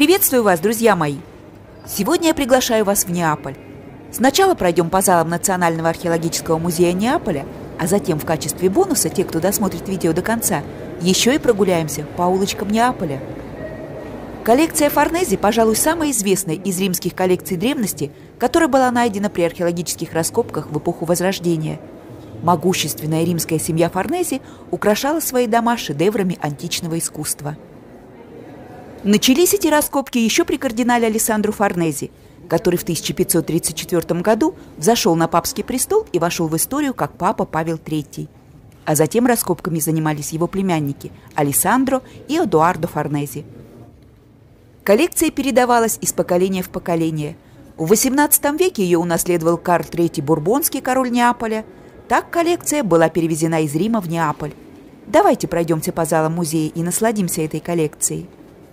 Приветствую вас, друзья мои! Сегодня я приглашаю вас в Неаполь. Сначала пройдем по залам Национального археологического музея Неаполя, а затем в качестве бонуса, те, кто досмотрит видео до конца, еще и прогуляемся по улочкам Неаполя. Коллекция Форнези, пожалуй, самая известная из римских коллекций древности, которая была найдена при археологических раскопках в эпоху Возрождения. Могущественная римская семья Форнези украшала свои дома шедеврами античного искусства. Начались эти раскопки еще при кардинале Алессандро Форнези, который в 1534 году взошел на папский престол и вошел в историю как папа Павел III. А затем раскопками занимались его племянники Алессандро и Эдуардо Форнези. Коллекция передавалась из поколения в поколение. В XVIII веке ее унаследовал Карл III Бурбонский, король Неаполя. Так коллекция была перевезена из Рима в Неаполь. Давайте пройдемте по залам музея и насладимся этой коллекцией.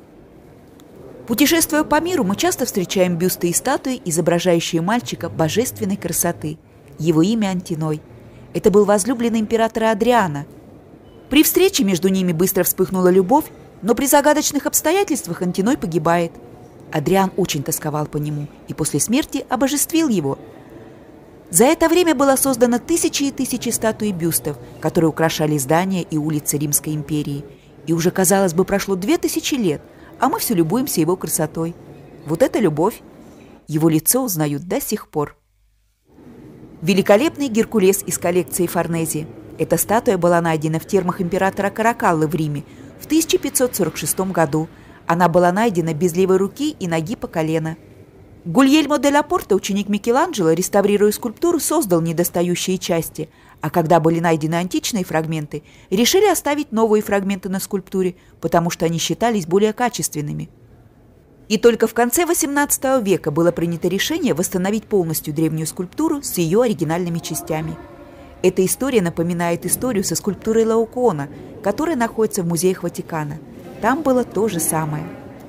Путешествуя по миру, мы часто встречаем бюсты и статуи, изображающие мальчика божественной красоты. Его имя Антиной. Это был возлюбленный императора Адриана. При встрече между ними быстро вспыхнула любовь, но при загадочных обстоятельствах Антиной погибает. Адриан очень тосковал по нему и после смерти обожествил его. За это время было создано тысячи и тысячи статуй и бюстов, которые украшали здания и улицы Римской империи. И уже, казалось бы, прошло 2000 лет, а мы все любуемся его красотой. Вот это любовь! Его лицо узнают до сих пор. Великолепный Геркулес из коллекции Форнези. Эта статуя была найдена в термах императора Каракаллы в Риме в 1546 году. Она была найдена без левой руки и ноги по колено. Гульельмо де ла Порта, ученик Микеланджело, реставрируя скульптуру, создал недостающие части, а когда были найдены античные фрагменты, решили оставить новые фрагменты на скульптуре, потому что они считались более качественными. И только в конце XVIII века было принято решение восстановить полностью древнюю скульптуру с ее оригинальными частями. Эта история напоминает историю со скульптурой Лаокоона, которая находится в музеях Ватикана. Там было то же самое.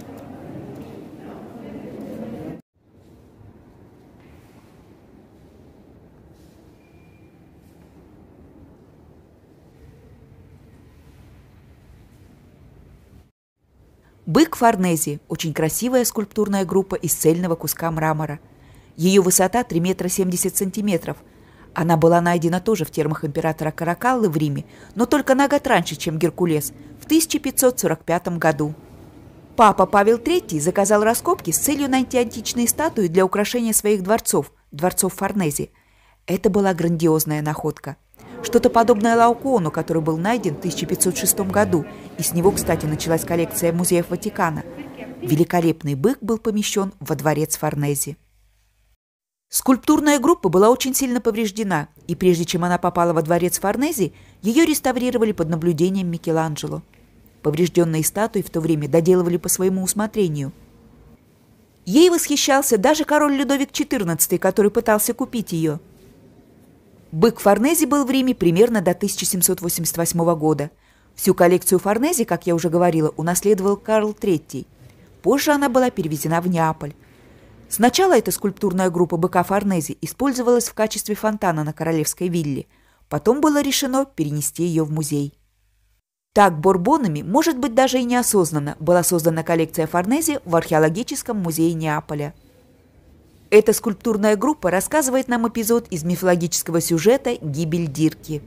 Бык Форнези – очень красивая скульптурная группа из цельного куска мрамора. Ее высота 3 метра 70 сантиметров. Она была найдена тоже в термах императора Каракаллы в Риме, но только на год раньше, чем Геркулес, в 1545 году. Папа Павел III заказал раскопки с целью найти античные статуи для украшения своих дворцов Форнези. Это была грандиозная находка. Что-то подобное Лаокоону, который был найден в 1506 году, и с него, кстати, началась коллекция музеев Ватикана. Великолепный бык был помещен во дворец Форнези. Скульптурная группа была очень сильно повреждена, и прежде чем она попала во дворец Форнези, ее реставрировали под наблюдением Микеланджело. Поврежденные статуи в то время доделывали по своему усмотрению. Ей восхищался даже король Людовик XIV, который пытался купить ее. Бык Форнези был в Риме примерно до 1788 года. Всю коллекцию Форнези, как я уже говорила, унаследовал Карл III. Позже она была перевезена в Неаполь. Сначала эта скульптурная группа быка Форнези использовалась в качестве фонтана на королевской вилле. Потом было решено перенести ее в музей. Так, Борбонами, может быть, даже и неосознанно, была создана коллекция Форнези в археологическом музее Неаполя. Эта скульптурная группа рассказывает нам эпизод из мифологического сюжета «Гибель Дирки».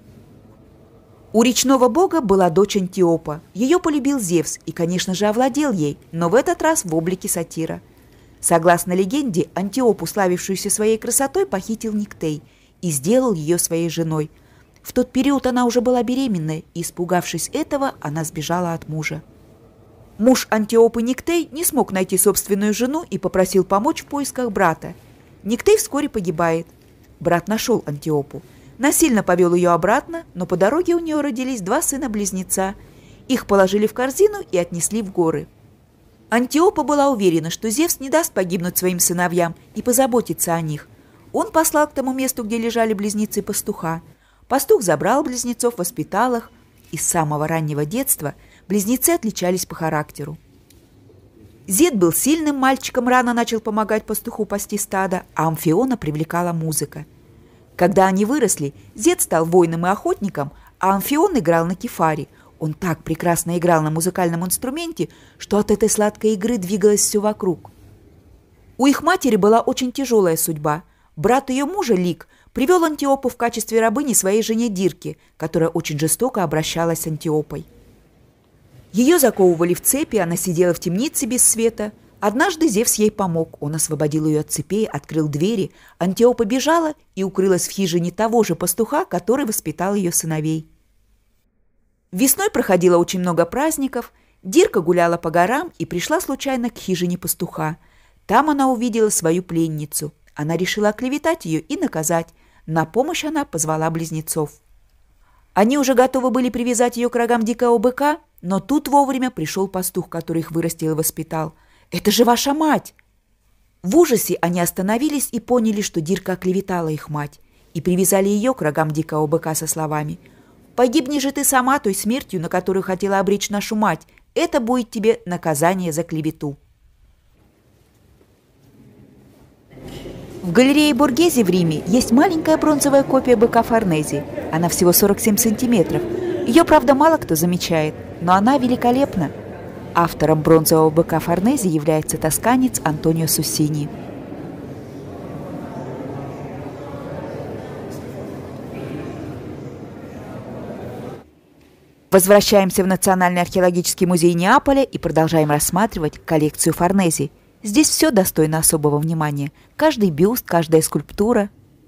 У речного бога была дочь Антиопа. Ее полюбил Зевс и, конечно же, овладел ей, но в этот раз в облике сатира. Согласно легенде, Антиопу, славившуюся своей красотой, похитил Никтей и сделал ее своей женой. В тот период она уже была беременная, и, испугавшись этого, она сбежала от мужа. Муж Антиопы Никтей не смог найти собственную жену и попросил помочь в поисках брата. Никтей вскоре погибает. Брат нашел Антиопу. Насильно повел ее обратно, но по дороге у нее родились 2 сына-близнеца. Их положили в корзину и отнесли в горы. Антиопа была уверена, что Зевс не даст погибнуть своим сыновьям и позаботится о них. Он послал к тому месту, где лежали близнецы, пастуха. Пастух забрал близнецов, воспитал их. И с самого раннего детства близнецы отличались по характеру. Зет был сильным мальчиком, рано начал помогать пастуху пасти стадо, а Амфиона привлекала музыка. Когда они выросли, Зет стал воином и охотником, а Амфион играл на кефаре. Он так прекрасно играл на музыкальном инструменте, что от этой сладкой игры двигалось все вокруг. У их матери была очень тяжелая судьба. Брат ее мужа, Лик, привел Антиопу в качестве рабыни своей жене Дирке, которая очень жестоко обращалась с Антиопой. Ее заковывали в цепи, она сидела в темнице без света. Однажды Зевс ей помог. Он освободил ее от цепей, открыл двери. Антиопа бежала и укрылась в хижине того же пастуха, который воспитал ее сыновей. Весной проходило очень много праздников. Дирка гуляла по горам и пришла случайно к хижине пастуха. Там она увидела свою пленницу. Она решила оклеветать ее и наказать. На помощь она позвала близнецов. Они уже готовы были привязать ее к рогам дикого быка, но тут вовремя пришел пастух, который их вырастил и воспитал. «Это же ваша мать!» В ужасе они остановились и поняли, что Дирка оклеветала их мать, и привязали ее к рогам дикого быка со словами: «Погибни же ты сама той смертью, на которую хотела обречь нашу мать. Это будет тебе наказание за клевету». В галерее Боргезе в Риме есть маленькая бронзовая копия быка Форнези. Она всего 47 сантиметров. Ее, правда, мало кто замечает, но она великолепна. Автором бронзового быка Форнези является тосканец Антонио Суссини. Возвращаемся в Национальный археологический музей Неаполя и продолжаем рассматривать коллекцию Форнези. Здесь все достойно особого внимания. Каждый бюст, каждая скульптура.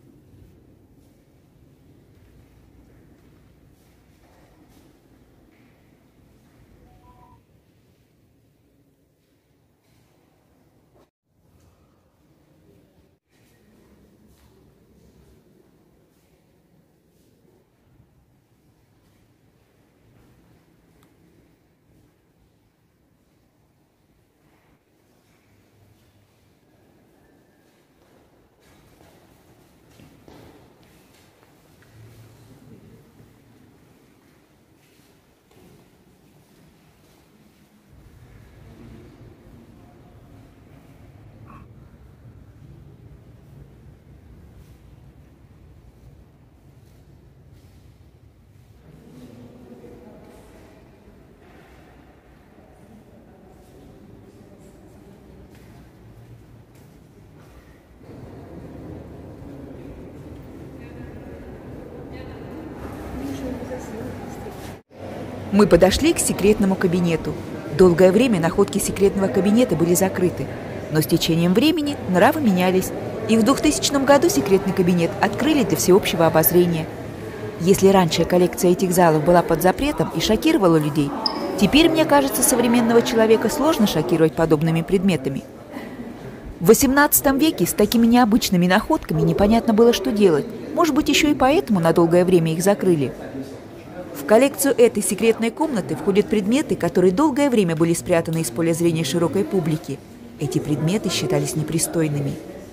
Мы подошли к секретному кабинету. Долгое время находки секретного кабинета были закрыты, но с течением времени нравы менялись, и в 2000 году секретный кабинет открыли для всеобщего обозрения. Если раньше коллекция этих залов была под запретом и шокировала людей, теперь, мне кажется, современного человека сложно шокировать подобными предметами. В XVIII веке с такими необычными находками непонятно было, что делать. Может быть, еще и поэтому на долгое время их закрыли. В коллекцию этой секретной комнаты входят предметы, которые долгое время были спрятаны из поля зрения широкой публики. Эти предметы считались непристойными.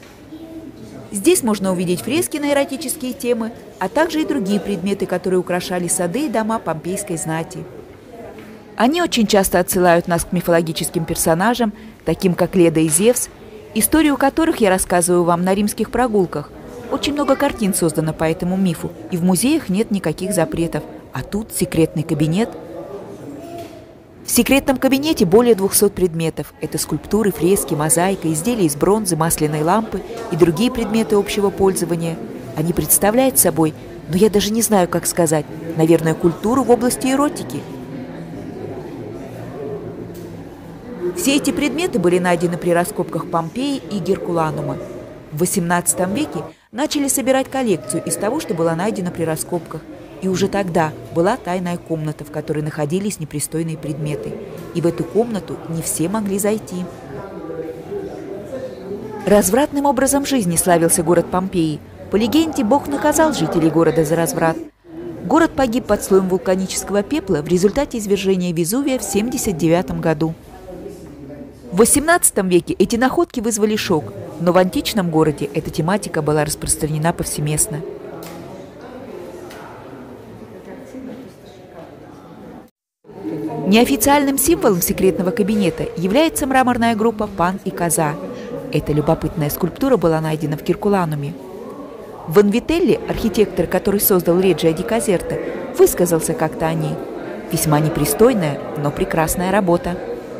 Здесь можно увидеть фрески на эротические темы, а также и другие предметы, которые украшали сады и дома помпейской знати. Они очень часто отсылают нас к мифологическим персонажам, таким как Леда и Зевс, историю которых я рассказываю вам на римских прогулках. Очень много картин создано по этому мифу, и в музеях нет никаких запретов. А тут секретный кабинет. В секретном кабинете более 200 предметов. Это скульптуры, фрески, мозаика, изделия из бронзы, масляной лампы и другие предметы общего пользования. Они представляют собой, но я даже не знаю, как сказать, наверное, культуру в области эротики. Все эти предметы были найдены при раскопках Помпеи и Геркуланума. В XVIII веке начали собирать коллекцию из того, что было найдено при раскопках. И уже тогда была тайная комната, в которой находились непристойные предметы. И в эту комнату не все могли зайти. Развратным образом жизни славился город Помпеи. По легенде, Бог наказал жителей города за разврат. Город погиб под слоем вулканического пепла в результате извержения Везувия в 79 году. В XVIII веке эти находки вызвали шок, но в античном городе эта тематика была распространена повсеместно. Неофициальным символом секретного кабинета является мраморная группа «Пан и коза». Эта любопытная скульптура была найдена в Геркулануме. Ванвителли, архитектор, который создал Реджио ди Казерта, высказался как-то о ней. Весьма непристойная, но прекрасная работа.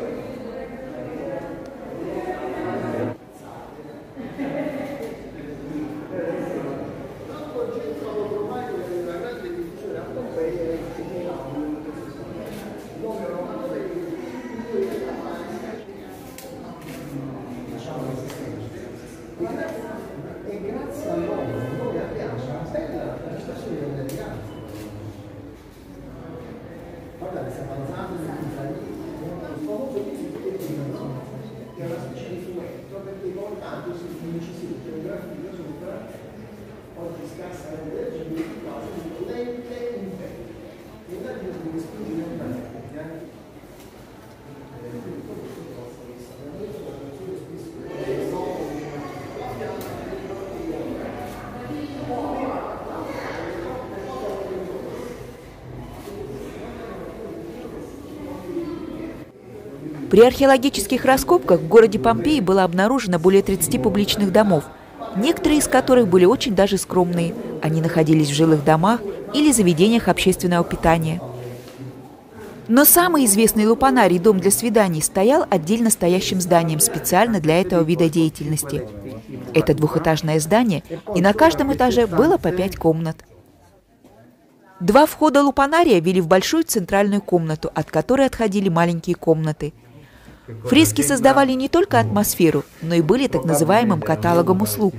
При археологических раскопках в городе Помпеи было обнаружено более 30 публичных домов, некоторые из которых были очень даже скромные. Они находились в жилых домах или заведениях общественного питания. Но самый известный лупанарий, дом для свиданий, стоял отдельно стоящим зданием специально для этого вида деятельности. Это двухэтажное здание, и на каждом этаже было по 5 комнат. 2 входа лупанария вели в большую центральную комнату, от которой отходили маленькие комнаты. Фрески создавали не только атмосферу, но и были так называемым каталогом услуг.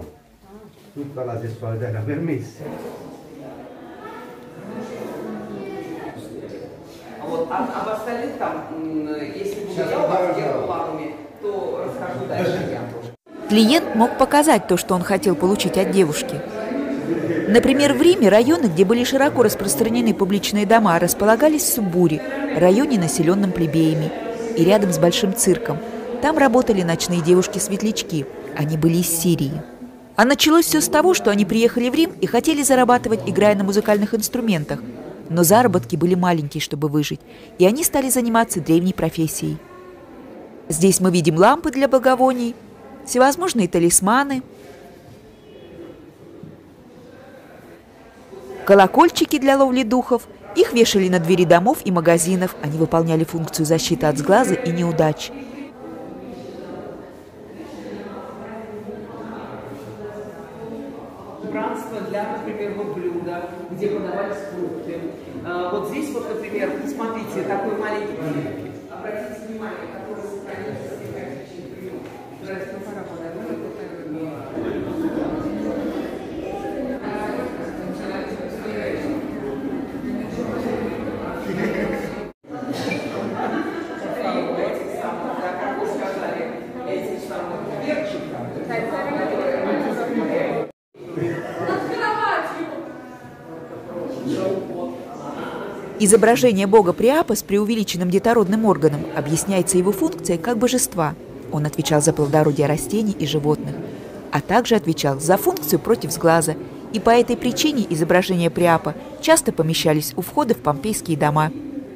Об остальных там, если буду я у вас делать планами, то расскажу дальше я. Клиент мог показать то, что он хотел получить от девушки. Например, в Риме районы, где были широко распространены публичные дома, располагались в Субуре, районе, населенном плебеями, и рядом с большим цирком. Там работали ночные девушки-светлячки. Они были из Сирии. А началось все с того, что они приехали в Рим и хотели зарабатывать, играя на музыкальных инструментах. Но заработки были маленькие, чтобы выжить, и они стали заниматься древней профессией. Здесь мы видим лампы для благовоний, всевозможные талисманы, колокольчики для ловли духов. Их вешали на двери домов и магазинов. Они выполняли функцию защиты от сглаза и неудач. Убранство для, например, вот блюда, где подавались фрукты. Вот здесь вот, например, посмотрите, такой маленький фильм. Обратите внимание, который сохранился в различных времен. Изображение бога Приапа с преувеличенным детородным органом объясняется его функцией как божества. Он отвечал за плодородие растений и животных, а также отвечал за функцию против сглаза, и по этой причине изображения Приапа часто помещались у входа в помпейские дома.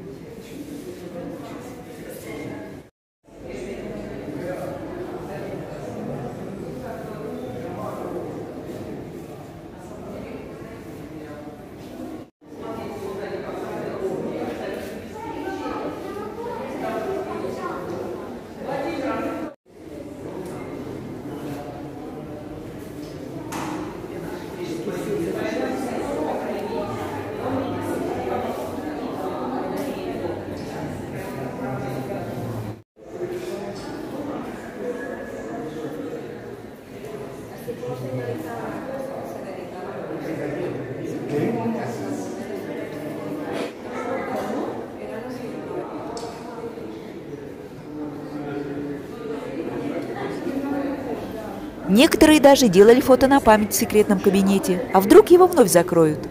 Некоторые даже делали фото на память в секретном кабинете. А вдруг его вновь закроют?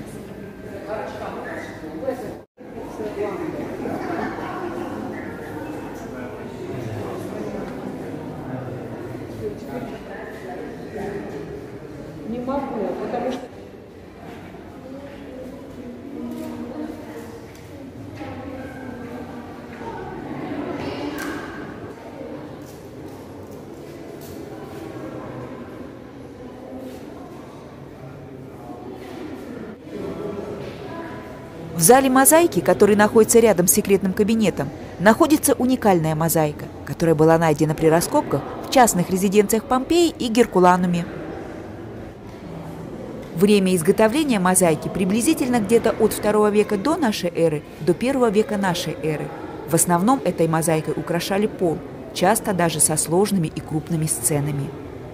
Не могу, потому что... В зале мозаики, который находится рядом с секретным кабинетом, находится уникальная мозаика, которая была найдена при раскопках в частных резиденциях Помпеи и Геркулануме. Время изготовления мозаики приблизительно где-то от II века до нашей эры до I века нашей эры. В основном этой мозаикой украшали пол, часто даже со сложными и крупными сценами.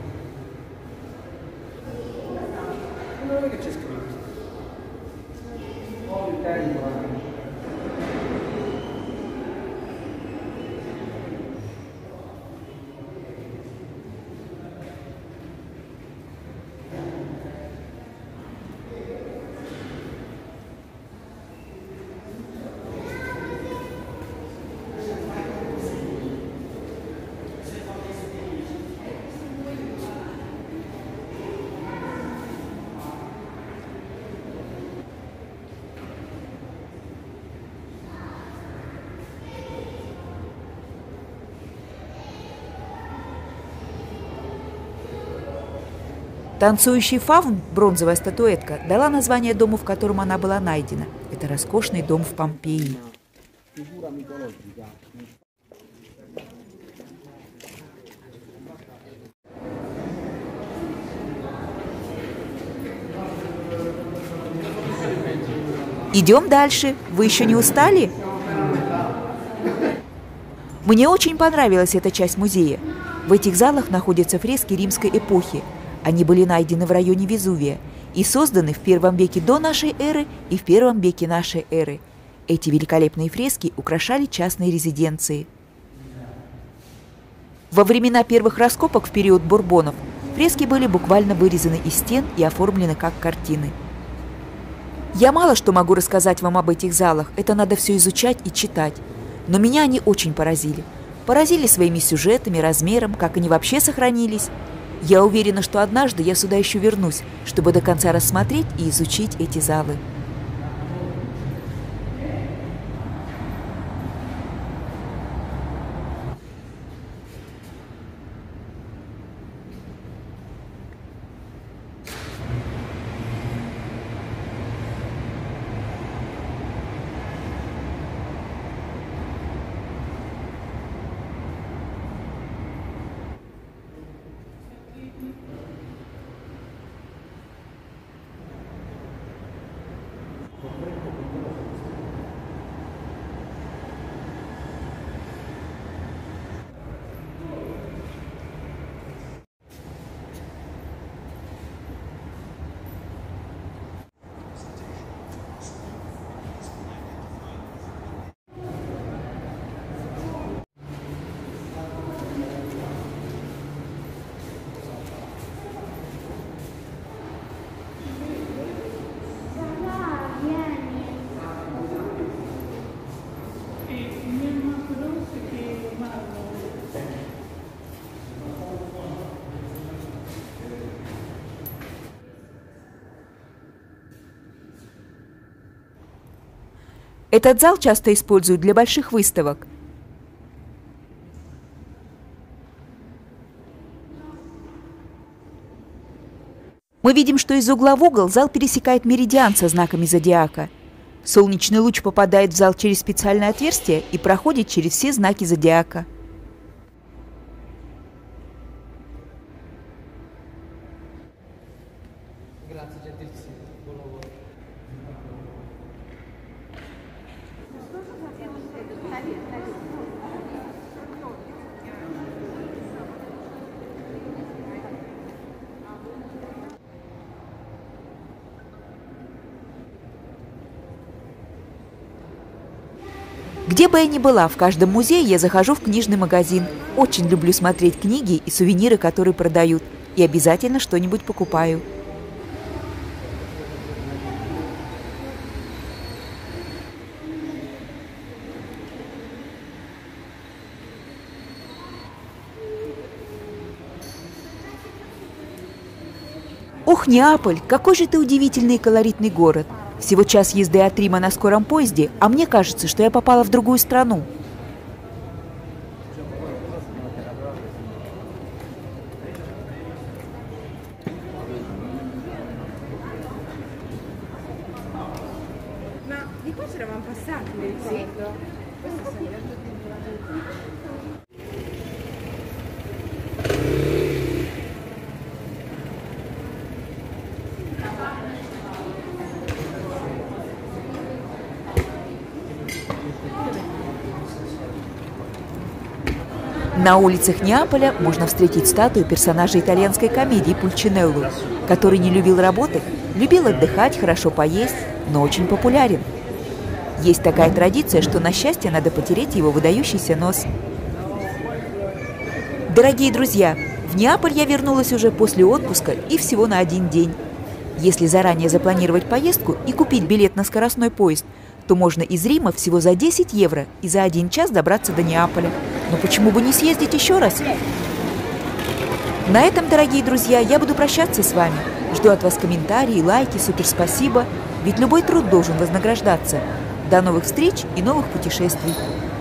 Танцующий фавн, бронзовая статуэтка, дала название дому, в котором она была найдена. Это роскошный дом в Помпеи. Идем дальше. Вы еще не устали? Мне очень понравилась эта часть музея. В этих залах находятся фрески римской эпохи. Они были найдены в районе Везувия и созданы в I веке до нашей эры и в I веке нашей эры. Эти великолепные фрески украшали частные резиденции. Во времена первых раскопок в период Бурбонов фрески были буквально вырезаны из стен и оформлены как картины. Я мало что могу рассказать вам об этих залах, это надо все изучать и читать. Но меня они очень поразили. Поразили своими сюжетами, размером, как они вообще сохранились. Я уверена, что однажды я сюда еще вернусь, чтобы до конца рассмотреть и изучить эти залы. Этот зал часто используют для больших выставок. Мы видим, что из угла в угол зал пересекает меридиан со знаками зодиака. Солнечный луч попадает в зал через специальное отверстие и проходит через все знаки зодиака. Где бы я ни была, в каждом музее я захожу в книжный магазин. Очень люблю смотреть книги и сувениры, которые продают. И обязательно что-нибудь покупаю. Ох, Неаполь, какой же ты удивительный и колоритный город. Всего час езды от Рима на скором поезде, а мне кажется, что я попала в другую страну. di qua c'eravamo passati, mi ricordo. Questo sì. На улицах Неаполя можно встретить статую персонажа итальянской комедии Пульчинелло, который не любил работать, любил отдыхать, хорошо поесть, но очень популярен. Есть такая традиция, что на счастье надо потереть его выдающийся нос. Дорогие друзья, в Неаполь я вернулась уже после отпуска и всего на один день. Если заранее запланировать поездку и купить билет на скоростной поезд, то можно из Рима всего за 10 евро и за 1 час добраться до Неаполя. Но почему бы не съездить еще раз? На этом, дорогие друзья, я буду прощаться с вами. Жду от вас комментарии, лайки, суперспасибо, ведь любой труд должен вознаграждаться. До новых встреч и новых путешествий.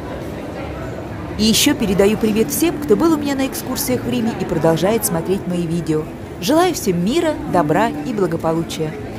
И еще передаю привет всем, кто был у меня на экскурсиях в Риме и продолжает смотреть мои видео. Желаю всем мира, добра и благополучия.